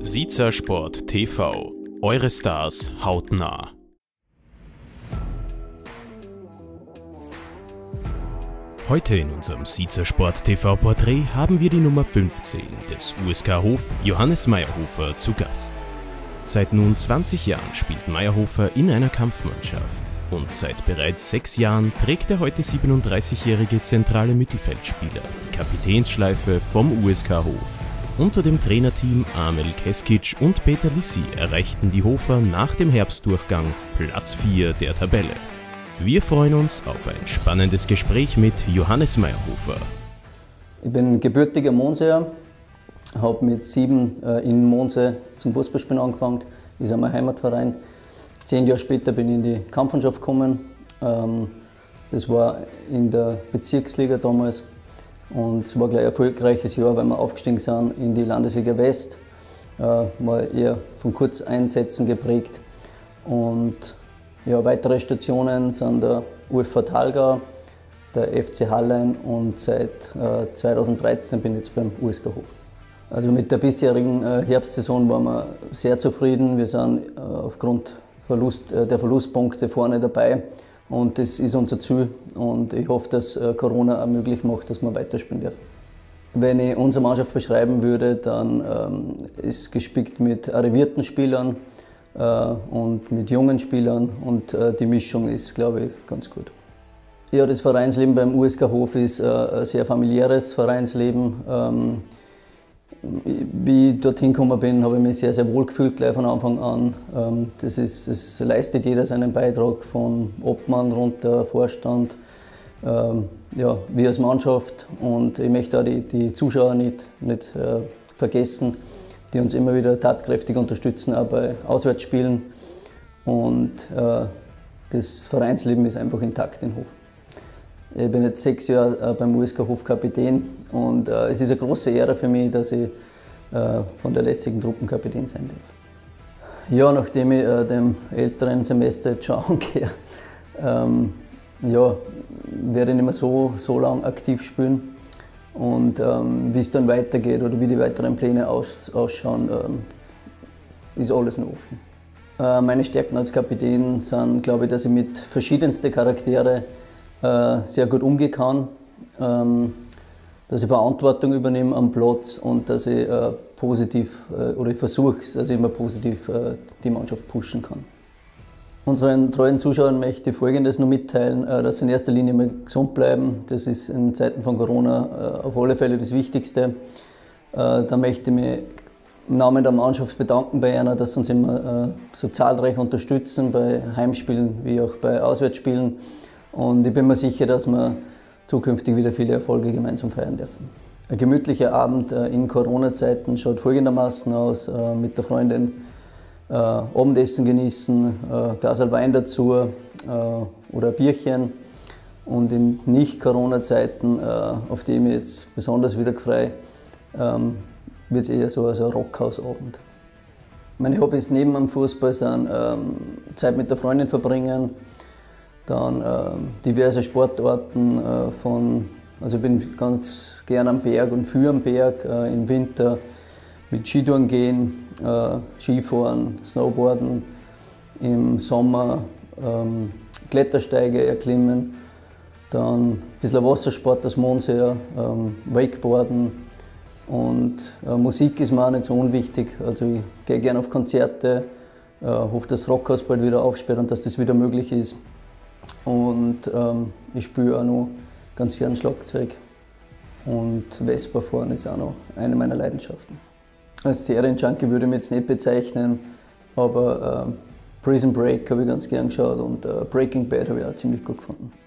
Siezer Sport TV. Eure Stars hautnah. Heute in unserem Siezer Sport TV Porträt haben wir die Nummer 15 des USK Hof, Johannes Mayerhofer, zu Gast. Seit nun 20 Jahren spielt Mayerhofer in einer Kampfmannschaft und seit bereits 6 Jahren trägt der heute 37-jährige zentrale Mittelfeldspieler die Kapitänsschleife vom USK Hof. Unter dem Trainerteam Amel Keskic und Peter Lissi erreichten die Hofer nach dem Herbstdurchgang Platz 4 der Tabelle. Wir freuen uns auf ein spannendes Gespräch mit Johannes Mayerhofer. Ich bin gebürtiger Monseer, habe mit 7 in Monse zum Fußballspielen angefangen. Das ist mein Heimatverein. 10 Jahre später bin ich in die Kampfmannschaft gekommen. Das war in der Bezirksliga damals. Und es war gleich ein erfolgreiches Jahr, weil wir aufgestiegen sind in die Landesliga West. War eher von Kurzeinsätzen geprägt. Und ja, weitere Stationen sind der UFV Thalgau, der FC Hallein und seit 2013 bin ich jetzt beim USK Hof. Also mit der bisherigen Herbstsaison waren wir sehr zufrieden. Wir sind aufgrund der Verlustpunkte vorne dabei. Und das ist unser Ziel und ich hoffe, dass Corona auch möglich macht, dass wir weiterspielen dürfen. Wenn ich unsere Mannschaft beschreiben würde, dann ist es gespickt mit arrivierten Spielern und mit jungen Spielern und die Mischung ist, glaube ich, ganz gut. Ja, das Vereinsleben beim USK Hof ist ein sehr familiäres Vereinsleben. Wie ich dorthin gekommen bin, habe ich mich sehr, sehr wohl gefühlt, gleich von Anfang an. Das leistet jeder seinen Beitrag, von Obmann runter, Vorstand, ja, wir als Mannschaft. Und ich möchte auch die Zuschauer nicht vergessen, die uns immer wieder tatkräftig unterstützen, auch bei Auswärtsspielen. Und das Vereinsleben ist einfach intakt in Hof. Ich bin jetzt 6 Jahre beim USK Hof Kapitän und es ist eine große Ehre für mich, dass ich von der lässigen Truppenkapitän sein darf. Ja, nachdem ich dem älteren Semester jetzt schon angehe, ja, werde ich nicht mehr so lange aktiv spielen. Und wie es dann weitergeht oder wie die weiteren Pläne ausschauen, ist alles noch offen. Meine Stärken als Kapitän sind, glaube ich, dass ich mit verschiedensten Charakteren sehr gut umgehen kann, dass ich Verantwortung übernehme am Platz und dass ich ich versuche es, dass ich immer positiv die Mannschaft pushen kann. Unseren treuen Zuschauern möchte ich Folgendes noch mitteilen, dass sie in erster Linie mal gesund bleiben. Das ist in Zeiten von Corona auf alle Fälle das Wichtigste. Da möchte ich mich im Namen der Mannschaft bedanken bei Ihnen, dass Sie uns immer so zahlreich unterstützen, bei Heimspielen wie auch bei Auswärtsspielen. Und ich bin mir sicher, dass wir zukünftig wieder viele Erfolge gemeinsam feiern dürfen. Ein gemütlicher Abend in Corona-Zeiten schaut folgendermaßen aus: mit der Freundin Abendessen genießen, Glas Wein dazu oder ein Bierchen. Und in Nicht-Corona-Zeiten, auf die ich mich jetzt besonders wieder freue, wird es eher so ein Rockhausabend. Meine Hobbys neben dem Fußball sind Zeit mit der Freundin verbringen, dann diverse Sportarten also ich bin ganz gern am Berg und für am Berg, im Winter mit Skitouren gehen, Skifahren, Snowboarden, im Sommer Klettersteige erklimmen, dann ein bisschen Wassersport, das Monseer, Wakeboarden und Musik ist mir auch nicht so unwichtig, also ich gehe gerne auf Konzerte, hoffe, dass das Rockhaus bald wieder aufsperrt und dass das wieder möglich ist. Und ich spiele auch noch ganz gern Schlagzeug und Vespa fahren ist auch noch eine meiner Leidenschaften. Als Serienjunkie würde ich mich jetzt nicht bezeichnen, aber Prison Break habe ich ganz gern geschaut und Breaking Bad habe ich auch ziemlich gut gefunden.